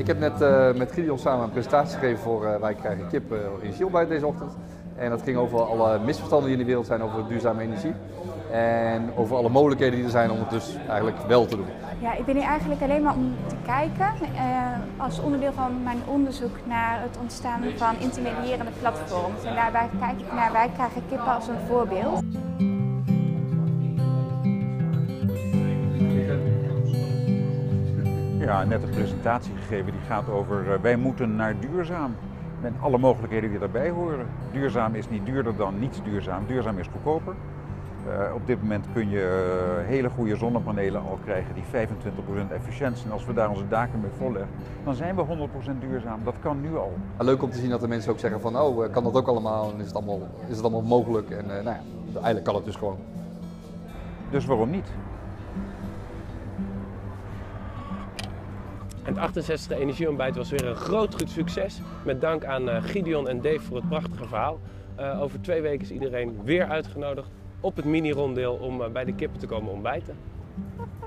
Ik heb net met Gideon samen een presentatie gegeven voor Wij krijgen kip energieontbijt deze ochtend. En dat ging over alle misverstanden die in de wereld zijn over duurzame energie. En over alle mogelijkheden die er zijn om het dus eigenlijk wel te doen. Ja, ik ben hier eigenlijk alleen maar om te kijken. Als onderdeel van mijn onderzoek naar het ontstaan van intermediërende platforms. En daarbij kijk ik naar Wij krijgen kippen als een voorbeeld. Ja, net een presentatie gegeven die gaat over wij moeten naar duurzaam. Met alle mogelijkheden die daarbij horen. Duurzaam is niet duurder dan niet duurzaam. Duurzaam is goedkoper. Op dit moment kun je hele goede zonnepanelen al krijgen die 25% efficiënt zijn. Als we daar onze daken mee volleggen, dan zijn we 100% duurzaam. Dat kan nu al. Leuk om te zien dat de mensen ook zeggen van oh, kan dat ook allemaal en is het allemaal mogelijk. En nou ja, eigenlijk kan het dus gewoon. Dus waarom niet? En het 68e energieontbijt was weer een groot succes. met dank aan Gideon en Dave voor het prachtige verhaal. Over 2 weken is iedereen weer uitgenodigd op het mini-rondeel om bij de kippen te komen ontbijten.